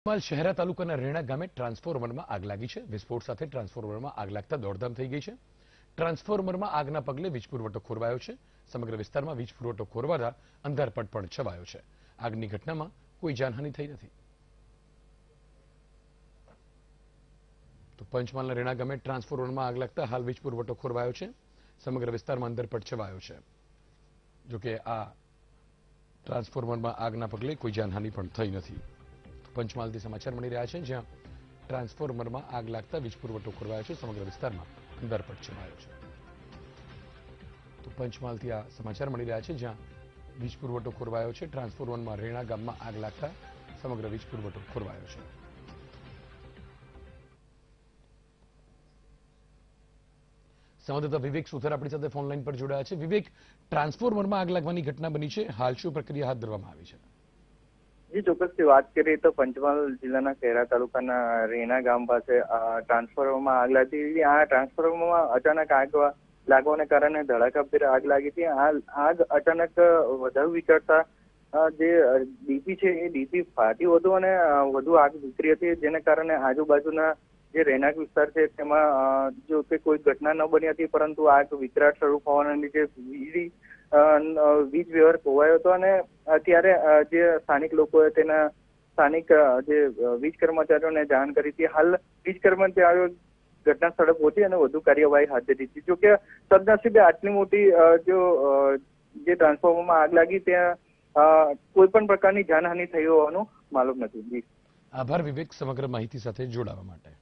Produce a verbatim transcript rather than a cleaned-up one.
પંચમહાલ શહેરા તાલુકાના રેણા ગામે ટ્રાન્સફોર્મરમાં આગ લાગી છે. વિસ્ફોટ સાથે ટ્રાન્સફોર્મરમાં આગ લાગતા દોડધામ થઈ ગઈ છે. ટ્રાન્સફોર્મરમાં આગના પગલે વીજ પુરવઠો ખોરવાયો છે. સમગ્ર વિસ્તારમાં વીજ પુરવઠો ખોરવાતા અંધારપટ પણ છવાયો છે. આગની ઘટનામાં કોઈ જાનહાનિ થઈ નથી. તો પંચમહાલના રેણા ગામે ટ્રાન્સફોર્મરમાં આગ લાગતા હાલ વીજ પુરવઠો ખોરવાયો છે. સમગ્ર વિસ્તારમાં અંધારપટ છવાયો છે. જોકે આ ટ્રાન્સફોર્મરમાં આગના પગલે કોઈ જાનહાનિ પણ થઈ નથી. પંચમહાલથી સમાચાર મળી રહ્યા છે, જ્યાં ટ્રાન્સફોર્મરમાં આગ લાગતા વીજ પુરવઠો ખોરવાયો છે. સમગ્ર વિસ્તારમાં અંધારપટ છવાયો છે. તો પંચમહાલથી આ સમાચાર મળી રહ્યા છે, જ્યાં વીજ પુરવઠો ખોરવાયો છે. ટ્રાન્સફોર્મરમાં રેણા ગામમાં આગ લાગતા સમગ્ર વીજ પુરવઠો ખોરવાયો છે. સંવાદદાતા વિવેક સુથાર આપણી સાથે ફોન લાઈન પર જોડાયા છે. વિવેક, ટ્રાન્સફોર્મરમાં આગ લાગવાની ઘટના બની છે, હાલ શું પ્રક્રિયા હાથ ધરવામાં આવી છે? જી ચોક્કસથી વાત કરીએ તો પંચમહાલ જિલ્લાના ખેરા તાલુકાના રેણા ગામ પાસે ટ્રાન્સફોર્મરમાં આગ લાગી હતી. આ ટ્રાન્સફોર્મરમાં અચાનક આગ લાગવાને કારણે ધડાકાભેર આગ લાગી હતી. આ આગ અચાનક વધારે વિકળતા જે ડીપી છે એ ડીપી ફાટ્યું હતું અને વધુ આગ નીકળી હતી, જેને કારણે આજુબાજુના જે રહેણાંક વિસ્તાર છે તેમાં જો કે કોઈ ઘટના ન બની હતી, પરંતુ આગ વિકરાળ સ્વરૂપ હોવાના લીધે વીજળી વીજ વ્યવહાર ખોવાયો હતો અને અત્યારે જે સ્થાનિક લોકોએ તેના સ્થાનિક જે વીજ કર્મચારીઓને જાણ કરી હતી. હાલ વીજ કર્મચારીઓ ઘટના સ્થળે પહોંચી અને વધુ કાર્યવાહી હાથ ધરી હતી. જો કે સદનસીબે આટલી મોટી જો જે ટ્રાન્સફોર્મરમાં આગ લાગી ત્યાં કોઈ પણ પ્રકારની જાનહાનિ થઈ હોવાનું માલુમ નથી. આભાર વિવેક, સમગ્ર માહિતી સાથે જોડાવા માટે.